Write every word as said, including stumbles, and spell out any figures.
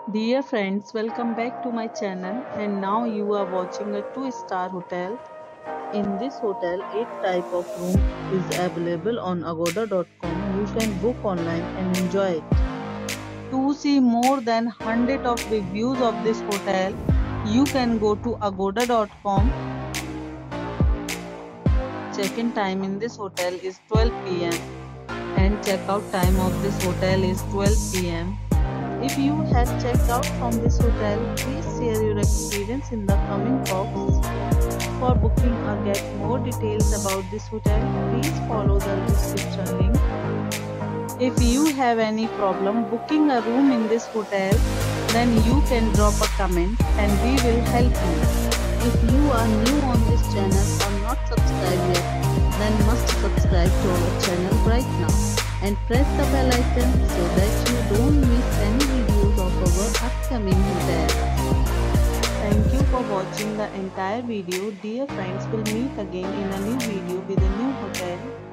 Dear friends, welcome back to my channel and now you are watching a two star hotel. In this hotel, eight type of room is available on agoda dot com. You can book online and enjoy it. To see more than one hundred of reviews of this hotel, you can go to agoda dot com. Check-in time in this hotel is twelve p m and check-out time of this hotel is twelve p m If you have checked out from this hotel, please share your experience in the comment box. For booking or get more details about this hotel, please follow the description link. If you have any problem booking a room in this hotel, then you can drop a comment and we will help you. If you are new on this channel or not subscribed yet, then must subscribe to our channel right now and press the bell icon so that you don't miss any videos of our upcoming hotels. Thank you for watching the entire video. Dear friends, we'll meet again in a new video with a new hotel.